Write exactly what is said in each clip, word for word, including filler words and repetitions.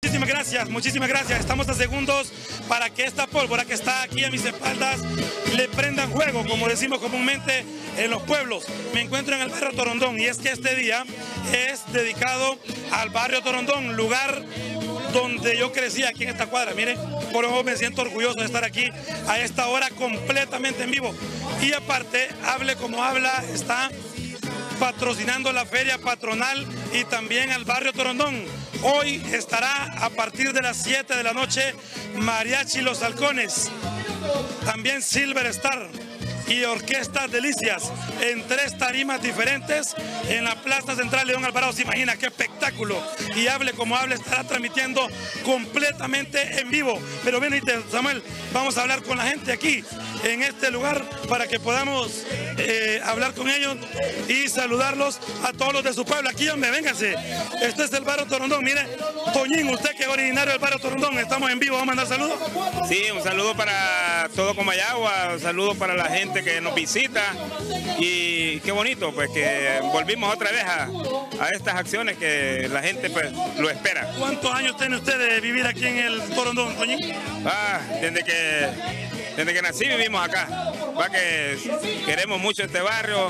Muchísimas gracias, muchísimas gracias. Estamos a segundos para que esta pólvora que está aquí a mis espaldas le prendan fuego, como decimos comúnmente en los pueblos. Me encuentro en el barrio Torondón y es que este día es dedicado al barrio Torondón, lugar donde yo crecí aquí en esta cuadra. Miren, por eso me siento orgulloso de estar aquí a esta hora completamente en vivo. Y aparte, hable como habla, está patrocinando la feria patronal y también al barrio Torondón. Hoy estará a partir de las siete de la noche Mariachi Los Halcones, también Silver Star y Orquesta Delicias en tres tarimas diferentes en la Plaza Central León Alvarado. Se imagina qué espectáculo. Y hable como hable, estará transmitiendo completamente en vivo. Pero venite, Samuel, vamos a hablar con la gente aquí en este lugar para que podamos eh, hablar con ellos y saludarlos a todos los de su pueblo. Aquí, hombre, véngase. Este es el barrio Torondón. Mire, Toñín, usted que es originario del barrio Torondón, estamos en vivo. ¿Vamos a mandar saludos? Sí, un saludo para todo Comayagua, un saludo para la gente que nos visita y qué bonito, pues que volvimos otra vez a, a estas acciones que la gente pues lo espera. ¿Cuántos años tiene usted de vivir aquí en el Torondón, Toñín? Ah, desde que, desde que nací vivimos acá, va que queremos mucho este barrio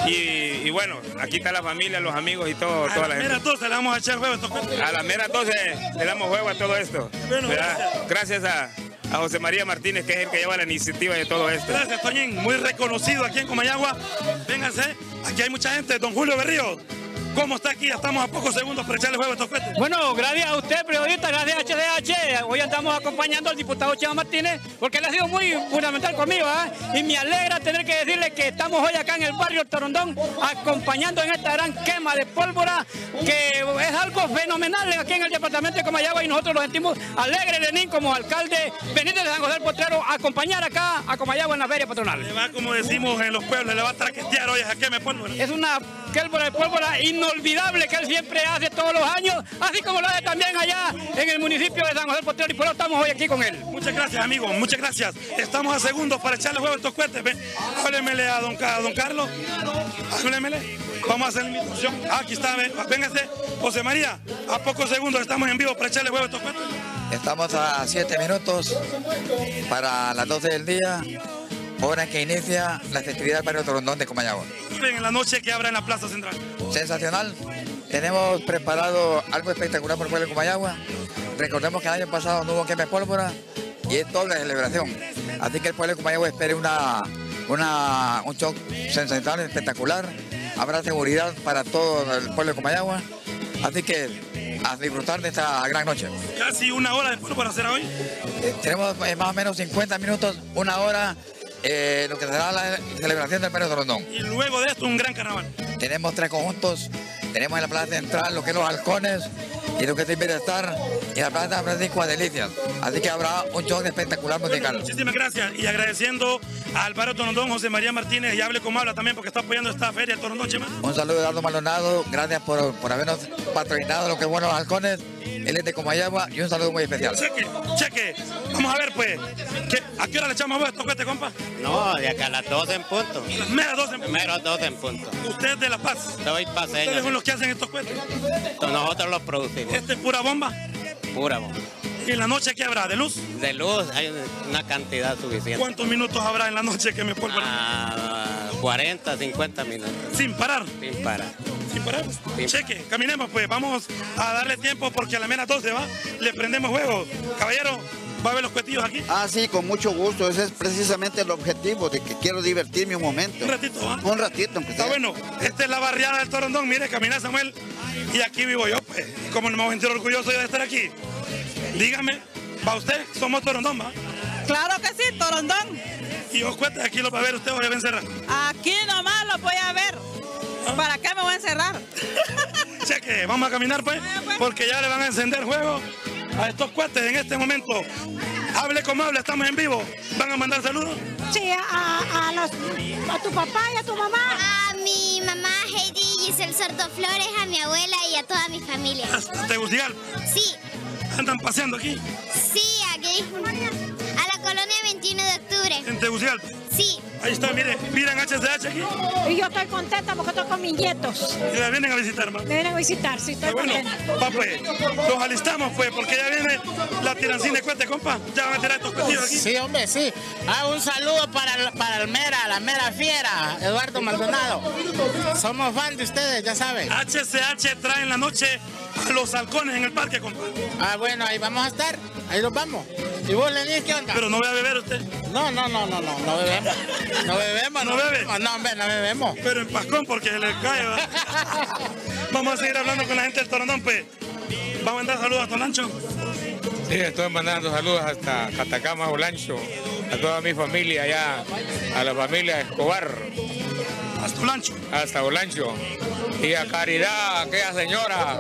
y, y bueno, aquí está la familia, los amigos y todo, toda la gente. A las meras doce le vamos a echar juego a estos cuentos. A las meras doce le damos juego a todo esto. Bueno, gracias. Gracias a... a José María Martínez, que es el que lleva la iniciativa de todo esto. Gracias, Toñín, muy reconocido aquí en Comayagua. Vénganse, aquí hay mucha gente. Don Julio Berrío, ¿cómo está aquí? Ya estamos a pocos segundos para echarle juego a estos cohetes. Bueno, gracias a usted, periodista, gracias a H D H. Hoy andamos acompañando al diputado Chema Martínez, porque él ha sido muy fundamental conmigo, ¿eh? Y me alegra tener que decirle que estamos hoy acá en el barrio Torondón, acompañando en esta gran quema de pólvora, que es algo fenomenal aquí en el departamento de Comayagua, y nosotros nos sentimos alegres, Lenín, como alcalde Benítez de San José del Potrero, acompañar acá a Comayagua en la feria patronal. Le va, como decimos en los pueblos, le va a traquetear hoy a queme pólvora. Es una pólvora de pólvora inolvidable que él siempre hace todos los años, así como lo hace también allá en el municipio de San José del Potrero, y por eso estamos hoy aquí con él. Muchas gracias, amigos, muchas gracias. Estamos a segundos para echarle juego a estos cohetes. Háblemele a don, a don Carlos, háblemele. Vamos a hacer la invitación. Ah, aquí está, véngase. José María, a pocos segundos estamos en vivo para echarle juego a estos cohetes. Estamos a siete minutos para las doce del día, hora en que inicia la festividad del barrio Torondón de Comayagua. En la noche que abra en la Plaza Central. Sensacional. Tenemos preparado algo espectacular por el pueblo de Comayagua. Recordemos que el año pasado no hubo quema de pólvora y es doble celebración. Así que el pueblo de Comayagua espere una, una, un show sensacional, espectacular. Habrá seguridad para todo el pueblo de Comayagua. Así que a disfrutar de esta gran noche. Casi una hora de pólvora será hoy. Eh, tenemos eh, más o menos cincuenta minutos, una hora, eh, lo que será la celebración del barrio Torondón. Y luego de esto un gran carnaval. Tenemos tres conjuntos. Tenemos en la Plaza Central lo que es Los Halcones y lo que es Silver Star, y la Plaza Francisco a Delicias. Así que habrá un show espectacular musical. Bueno, muchísimas gracias y agradeciendo al barrio Torondón, José María Martínez, y hable como habla también porque está apoyando esta feria de Torondón, Chema. Un saludo de Eduardo Maldonado, gracias por, por habernos patrocinado lo que es bueno Los Halcones. Él es de Comayagua y un saludo muy especial. Cheque, cheque. Vamos a ver pues, ¿qué, ¿a qué hora le echamos a estos cohetes, compa? No, de acá a las doce en punto. Las meras doce en punto. Menos doce en punto. Usted es de La Paz. Soy paseño. Ustedes son los que hacen estos cohetes. Nosotros los producimos. ¿Este es pura bomba? Pura bomba. ¿Y en la noche qué habrá? ¿De luz? De luz hay una cantidad suficiente. ¿Cuántos minutos habrá en la noche que me pólvora? Ah, cuarenta, cincuenta minutos. Sin parar. Sin parar. Sin parar. Sin Cheque, caminemos pues, vamos a darle tiempo porque a la menos doce va, le prendemos juego. Caballero, ¿va a ver los cohetillos aquí? Ah, sí, con mucho gusto. Ese es precisamente el objetivo, de que quiero divertirme un momento. Un ratito, ¿va? Un ratito, aunque Está sea. bueno, esta es la barriada del Torondón, mire, camina Samuel, y aquí vivo yo, pues, y como no me voy a sentir orgulloso yo de estar aquí. Dígame, ¿va usted? Somos Torondón, ¿va? Claro que sí, Torondón. Y los cohetes aquí los va a ver usted o se va a encerrar. Aquí nomás los voy a ver. ¿Para qué me voy a encerrar? Cheque, vamos a caminar pues, porque ya le van a encender juego a estos cohetes en este momento. Hable como hable, estamos en vivo. ¿Van a mandar saludos? Sí, a, a, los, a tu papá y a tu mamá. A mi mamá Heidi Giselle Sordo Flores, a mi abuela y a toda mi familia. ¿Hasta Tegucigalpa? Sí. ¿Andan paseando aquí? Sí, aquí. A la colonia veintiuno de octubre. ¿En Tegucigalpa? Sí. Ahí está, mire, miren H C H aquí. Y yo estoy contenta porque estoy con mis nietos. Y la vienen a visitar, ma. Me vienen a visitar, sí, estoy Bueno, contenta. pa, pues, los alistamos, pues, porque ya viene la tirancina de cuete, compa. Ya van a tirar estos cuetillos aquí. Sí, hombre, sí. Ah, un saludo para, para el Mera, la Mera Fiera, Eduardo Maldonado. Somos fan de ustedes, ya saben. H C H trae en la noche a los halcones en el parque, compa. Ah, bueno, ahí vamos a estar. Ahí nos vamos. ¿Y vos, Lenín, qué onda? Pero no voy a beber usted. No, no, no, no, no, no bebemos. No bebemos, ¿No no, bebe? bebemos. No, hombre, no bebemos. Pero en Pascón, porque se le cae, ¿verdad? Vamos a seguir hablando con la gente del Torondón, pues. Vamos a mandar saludos a Tolancho. Sí, estoy mandando saludos hasta Catacama, Olancho, a toda mi familia allá, a la familia Escobar. Hasta Olancho. Hasta Olancho. Y a Caridad, aquella señora.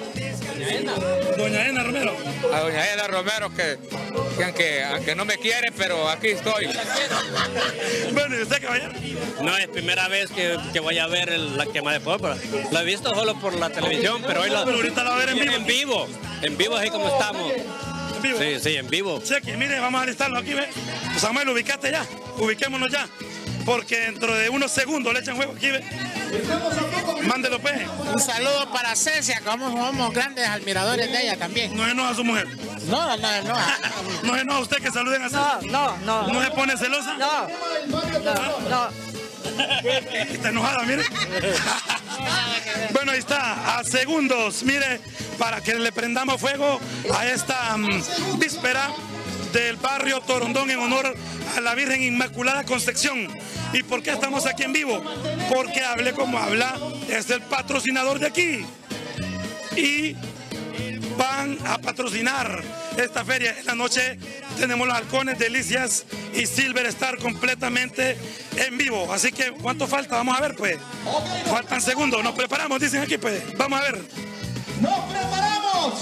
Doña Ena Romero. A doña Ena Romero, que, que aunque, aunque no me quiere, pero aquí estoy. Bueno, ¿y usted, caballero? No, es primera vez que, que voy a ver el- la quema de pólvora. La he visto solo por la televisión, pero hoy la... Pero ahorita la va a ver en vivo. En vivo, en vivo así como estamos. ¿En vivo? Sí, sí, en vivo. Cheque, mire, vamos a alistarlo aquí, ve. Samuel, ubicate ya. Ubiquémonos ya. Porque dentro de unos segundos le echan juego aquí, ve. Mándelo, pues. Un saludo para Cecia, que somos, somos grandes admiradores de ella también. No enoja a su mujer. No, no, no. No enoja a usted que saluden a No, no, no. ¿No se pone celosa? No, no, no. Está enojada, mire. Bueno, ahí está, a segundos, mire, para que le prendamos fuego a esta um, víspera del barrio Torondón en honor a la Virgen Inmaculada Concepción. ¿Y por qué estamos aquí en vivo? Porque Hable Como Habla es el patrocinador de aquí. Y van a patrocinar esta feria. En la noche tenemos los halcones, Delicias y Silver Star completamente en vivo. Así que, ¿cuánto falta? Vamos a ver, pues. Faltan segundos. Nos preparamos, dicen aquí, pues. Vamos a ver. ¡Nos preparamos!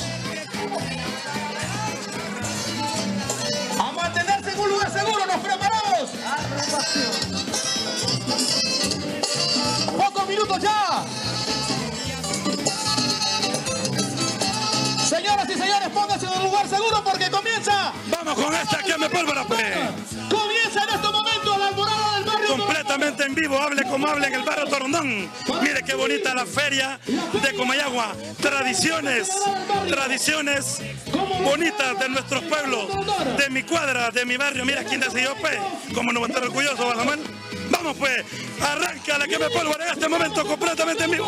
A mantenerse en un lugar seguro, nos preparamos. Pocos minutos ya. Señoras y señores, pónganse en un lugar seguro porque comienza. Vamos con esta quema de pólvora, pues. Comienza en este momento la alborada del barrio. Completamente en vivo, Hable Como Hable en el barrio Torondón. Mire qué bonita la feria de Comayagua. Tradiciones, tradiciones bonitas de nuestros pueblos, de mi cuadra, de mi barrio. Mira quién decidió, pues. Como no va a estar orgulloso, ¿va, Samuel? Vamos, pues. Arranca la quema de pólvora en este momento completamente en vivo.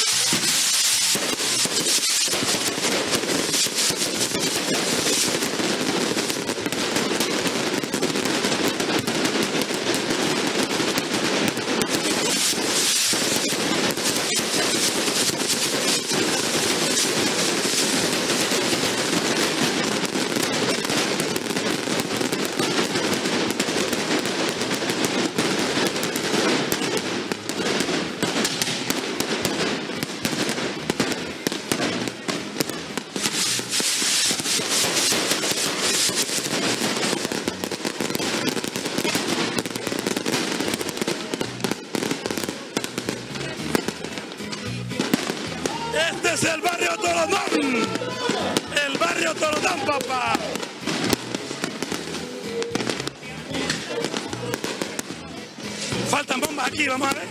Este es el barrio Torondón. El barrio Torondón, papá. Faltan bombas aquí, vamos a ver.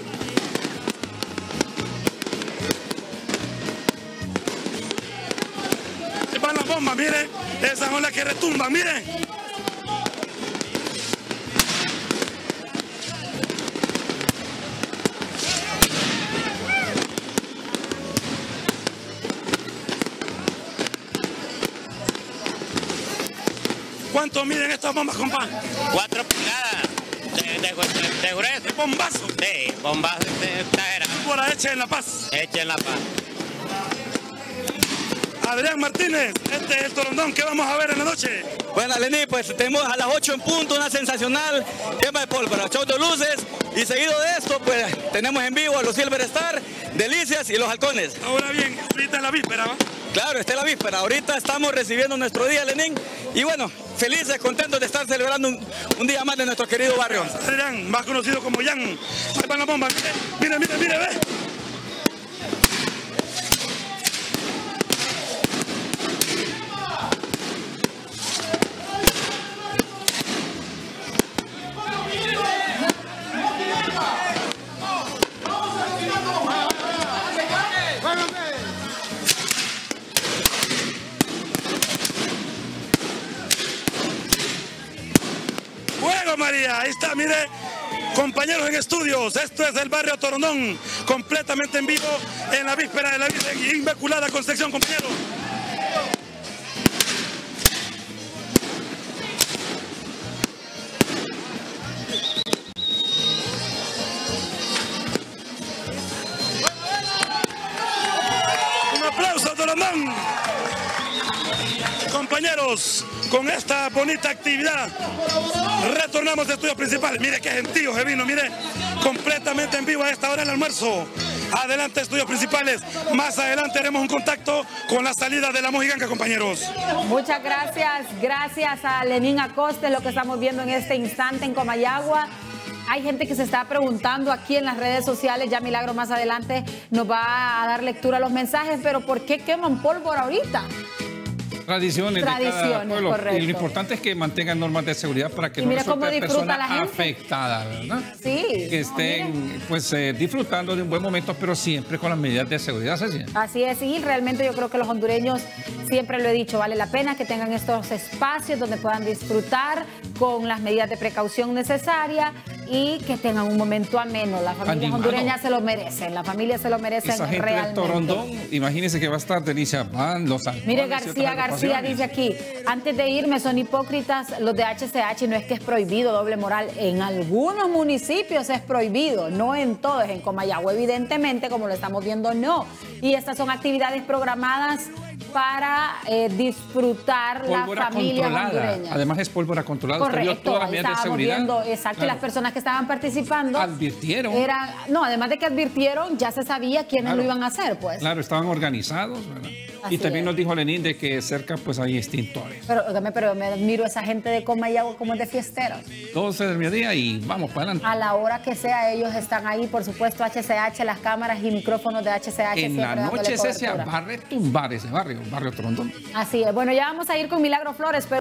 Ahí van las bombas, miren. Esas son las que retumban, miren. ¿Cuánto miden estas bombas, compa? Cuatro pulgadas de, de, de, de grueso. ¿De bombazo? Sí, bombazo exagerado. Por la hecha en La Paz. Hecha en La Paz. Adrián Martínez, este es el Torondón que vamos a ver en la noche. Bueno, Lenín, pues tenemos a las ocho en punto una sensacional quema de pólvora, show de luces, y seguido de esto, pues tenemos en vivo a los Silver Star, Delicias y los halcones. Ahora bien, ahorita es la víspera, ¿va? Claro, está en la víspera. Ahorita estamos recibiendo nuestro día, Lenín, y bueno, felices, contentos de estar celebrando un, un día más de nuestro querido barrio. Adrián, más conocido como Jan. Ahí van las bombas, mire, mire, mire, ve. Eso, María, ahí está, mire, compañeros en estudios, esto es el barrio Torondón, completamente en vivo en la víspera de la Virgen Inmaculada Concepción, compañeros. Un aplauso a Torondón. Compañeros, con esta bonita actividad retornamos al estudio principal. Mire qué gentío se vino, mire, completamente en vivo a esta hora del almuerzo. Adelante, estudios principales. Más adelante haremos un contacto con la salida de la Mojiganca, compañeros. Muchas gracias, gracias a Lenín Acosta, lo que estamos viendo en este instante en Comayagua. Hay gente que se está preguntando aquí en las redes sociales, ya Milagro más adelante nos va a dar lectura a los mensajes, pero ¿por qué queman pólvora ahorita? Tradiciones, Tradiciones, de cada pueblo. correcto. Y lo importante es que mantengan normas de seguridad para que Y no mira cómo resulte disfruta persona la gente. afectada, ¿verdad? Sí. Que estén pues eh, disfrutando de un buen momento, pero siempre con las medidas de seguridad, Cecilia. Así es, y realmente yo creo que los hondureños, siempre lo he dicho, vale la pena que tengan estos espacios donde puedan disfrutar con las medidas de precaución necesarias y que tengan un momento ameno. Las familias Animado. hondureñas se lo merecen, las familias se lo merecen Esa gente realmente. del Torondón, imagínense que va a estar Delicia Van, los alcoholes. Mire, y otras García García agrupaciones. dice aquí, antes de irme, son hipócritas los de H C H, no es que es prohibido doble moral, en algunos municipios es prohibido, no en todos, en Comayagua evidentemente, como lo estamos viendo, no. Y estas son actividades programadas para eh, disfrutar Pólvora las familias controlada. hondureñas. Además es pólvora controlada. Usted vio Correcto, todas las ahí medidas de estábamos seguridad. viendo, exacto, y Claro. las personas que estaban participando Advirtieron. Era, no, además de que advirtieron, ya se sabía quiénes Claro. lo iban a hacer, pues. Claro, estaban organizados, ¿verdad? Así Y también es. nos dijo Lenín de que cerca pues hay extintores. Pero, óigame, pero me admiro a esa gente de Comayagua como es de fiesteros. doce del mediodía y vamos para adelante. A la hora que sea, ellos están ahí, por supuesto, H C H, las cámaras y micrófonos de H C H. En siempre la dándole noche ese se cobertura. va a retumbar ese barrio, barrio Torondón. Así es. Bueno, ya vamos a ir con Milagro Flores, pero